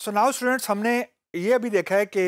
So now students, हमने ये अभी देखा है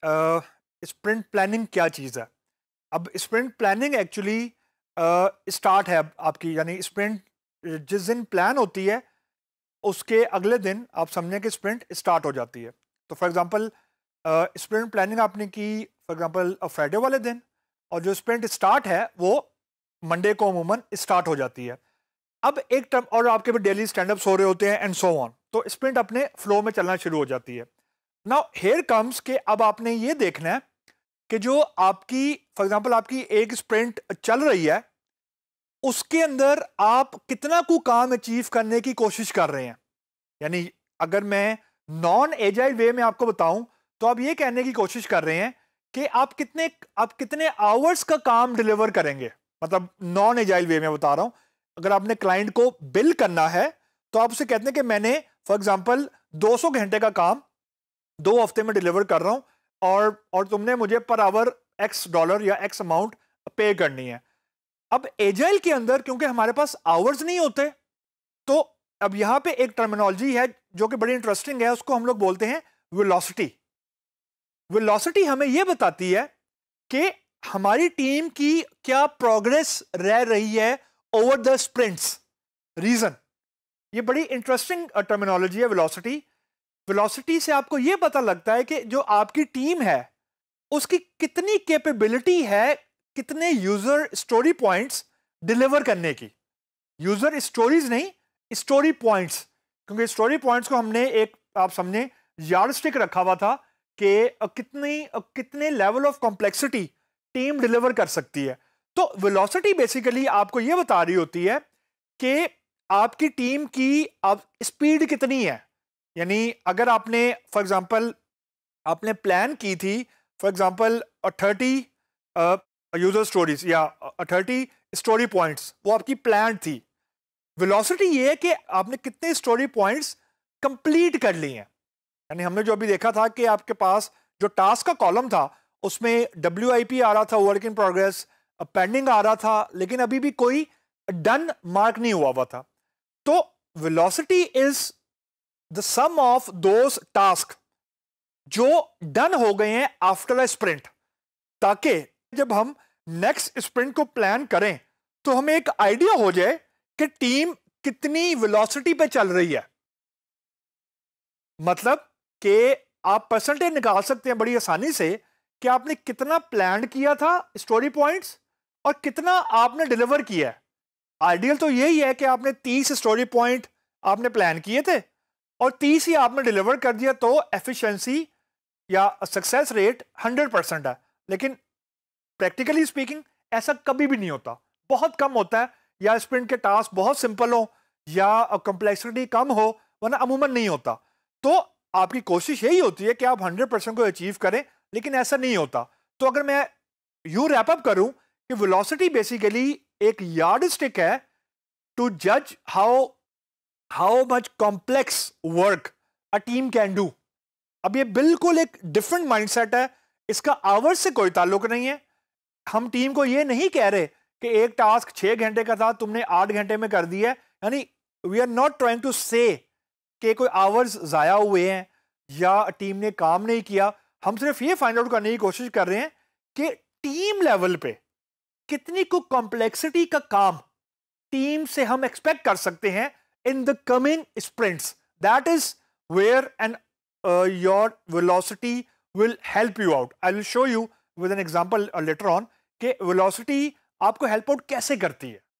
कि स्प्रिंट प्लानिंग क्या चीज़ है। अब स्प्रिंट प्लानिंग एक्चुअली स्टार्ट है आपकी, यानी स्प्रिंट जिस दिन प्लान होती है उसके अगले दिन आप समझें कि स्प्रिंट स्टार्ट हो जाती है। तो फॉर एग्जांपल स्प्रिंट प्लानिंग आपने की फॉर एग्जांपल फ्राइडे वाले दिन, और जो स्प्रिंट स्टार्ट है वो मंडे को अमूमन स्टार्ट हो जाती है। अब एक टर्म, और आपके भी डेली स्टैंडअप्स हो रहे होते हैं एंड सो ऑन, तो स्प्रिंट अपने फ्लो में चलना शुरू हो जाती है। नाउ हियर कम्स के अब आपने ये देखना है कि जो आपकी फॉर एग्जांपल आपकी एक स्प्रिंट चल रही है उसके अंदर आप कितना को काम अचीव करने की कोशिश कर रहे हैं। यानी अगर मैं नॉन एजाइल वे में आपको बताऊं तो आप ये कहने की कोशिश कर रहे हैं कि आप कितने आवर्स का काम डिलीवर करेंगे। मतलब नॉन एजाइल वे में बता रहा हूं, अगर आपने क्लाइंट को बिल करना है तो आप उसे कहते हैं कि मैंने फॉर एग्जांपल 200 घंटे का काम 2 हफ्ते में डिलीवर कर रहा हूं और तुमने मुझे पर आवर एक्स डॉलर या एक्स अमाउंट पे करनी है। अब एजाइल के अंदर क्योंकि हमारे पास आवर्स नहीं होते, तो अब यहां पे एक टर्मिनोलॉजी है जो कि बड़ी इंटरेस्टिंग है, उसको हम लोग बोलते हैं वेलोसिटी। वेलोसिटी हमें यह बताती है कि हमारी टीम की क्या प्रोग्रेस रह रही है ओवर द स्प्रिंट्स। रीजन, ये बड़ी इंटरेस्टिंग टर्मिनोलॉजी है वेलोसिटी। वेलोसिटी से आपको यह पता लगता है कि जो आपकी टीम है उसकी कितनी कैपेबिलिटी है, कितने यूजर स्टोरी पॉइंट्स डिलीवर करने की। यूजर स्टोरीज नहीं, स्टोरी पॉइंट्स, क्योंकि स्टोरी पॉइंट्स को हमने एक आप समझे यार्डस्टिक रखा हुआ था कि कितने level of complexity team deliver कर सकती है। तो वेलोसिटी बेसिकली आपको यह बता रही होती है कि आपकी टीम की अब स्पीड कितनी है। यानी अगर आपने फॉर एग्जांपल आपने प्लान की थी फॉर एग्जांपल 30 यूजर स्टोरीज या 30 स्टोरी पॉइंट्स, वो आपकी प्लान थी। वेलोसिटी ये है कि आपने कितने स्टोरी पॉइंट्स कंप्लीट कर लिए हैं। यानी हमने जो अभी देखा था कि आपके पास जो टास्क का कॉलम था उसमें WIP आ रहा था, वर्क इन प्रोग्रेस, पेंडिंग आ रहा था, लेकिन अभी भी कोई डन मार्क नहीं हुआ था। तो velocity is the sum of those task जो डन हो गए हैं आफ्टर अ स्प्रिंट, ताकि जब हम नेक्स्ट स्प्रिंट को प्लान करें तो हमें एक आइडिया हो जाए कि टीम कितनी वेलोसिटी पे चल रही है। मतलब कि आप परसेंटेज निकाल सकते हैं बड़ी आसानी से कि आपने कितना प्लान किया था स्टोरी पॉइंट्स और कितना आपने डिलीवर किया है। आइडियल तो यही है कि आपने 30 स्टोरी पॉइंट आपने प्लान किए थे और 30 ही आपने डिलीवर कर दिया, तो एफिशिएंसी या सक्सेस रेट 100% है। लेकिन प्रैक्टिकली स्पीकिंग ऐसा कभी भी नहीं होता, बहुत कम होता है। या स्प्रिंट के टास्क बहुत सिंपल हो या कॉम्प्लेक्सिटी कम हो, वरना अमूमन नहीं होता। तो आपकी कोशिश यही होती है कि आप 100% को अचीव करें, लेकिन ऐसा नहीं होता। तो अगर मैं यूं रैप अप करूं कि वेलोसिटी बेसिकली एक यार्डस्टिक है टू जज how much complex work a team can do. अब ये बिल्कुल एक डिफरेंट माइंडसेट है, इसका आवर्स से कोई ताल्लुक नहीं है। हम टीम को ये नहीं कह रहे कि एक टास्क 6 घंटे का था तुमने 8 घंटे में कर दिया है। यानी we are not trying to say कि कोई आवर्स जाया हुए हैं या टीम ने काम नहीं किया। हम सिर्फ ये फाइंड आउट करने की कोशिश कर रहे हैं कि टीम लेवल पे कितनी को कॉम्प्लेक्सिटी का काम टीम से हम एक्सपेक्ट कर सकते हैं in the coming sprints. That is where and your velocity will help you out. I will show you with an example later on कि velocity आपको help out कैसे करती है।